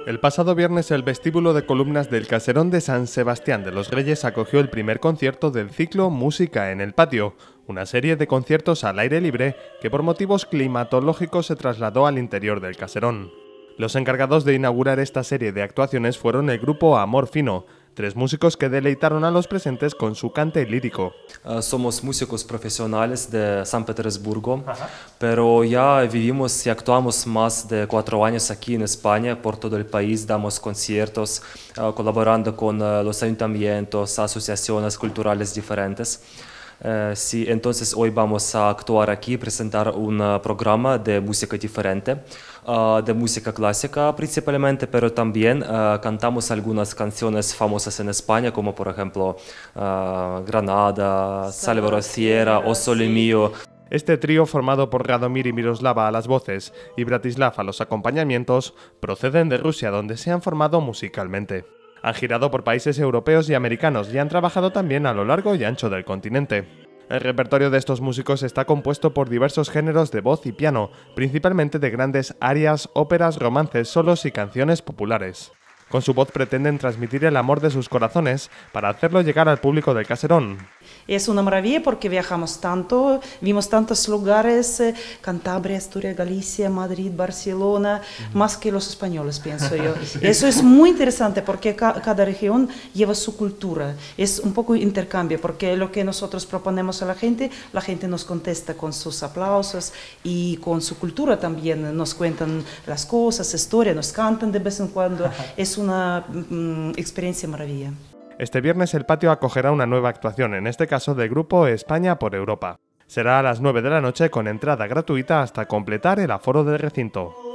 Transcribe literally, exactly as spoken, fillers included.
El pasado viernes el vestíbulo de columnas del Caserón de San Sebastián de los Reyes acogió el primer concierto del ciclo Música en el Patio, una serie de conciertos al aire libre que por motivos climatológicos se trasladó al interior del caserón. Los encargados de inaugurar esta serie de actuaciones fueron el grupo Amor Fino, tres músicos que deleitaron a los presentes con su cante lírico. Uh, somos músicos profesionales de San Petersburgo, Ajá. pero ya vivimos y actuamos más de cuatro años aquí en España, por todo el país, damos conciertos, uh, colaborando con uh, los ayuntamientos, asociaciones culturales diferentes. Uh, sí, entonces hoy vamos a actuar aquí, presentar un uh, programa de música diferente, uh, de música clásica principalmente, pero también uh, cantamos algunas canciones famosas en España, como por ejemplo uh, Granada, Salve Sierra o Sole Mio. Este trío, formado por Radomir y Miroslava a las voces y Bratislav a los acompañamientos, proceden de Rusia, donde se han formado musicalmente. Han girado por países europeos y americanos y han trabajado también a lo largo y ancho del continente. El repertorio de estos músicos está compuesto por diversos géneros de voz y piano, principalmente de grandes arias, óperas, romances, solos y canciones populares. Con su voz pretenden transmitir el amor de sus corazones para hacerlo llegar al público del caserón. Es una maravilla porque viajamos tanto, vimos tantos lugares, eh, Cantabria, Asturias, Galicia, Madrid, Barcelona, uh-huh. más que los españoles, pienso yo. Sí. Eso es muy interesante porque ca cada región lleva su cultura. Es un poco intercambio porque lo que nosotros proponemos a la gente, la gente nos contesta con sus aplausos y con su cultura también. Nos cuentan las cosas, historias, nos cantan de vez en cuando. Es una mm, experiencia maravilla. Este viernes el patio acogerá una nueva actuación, en este caso del grupo España por Europa. Será a las nueve de la noche con entrada gratuita hasta completar el aforo del recinto.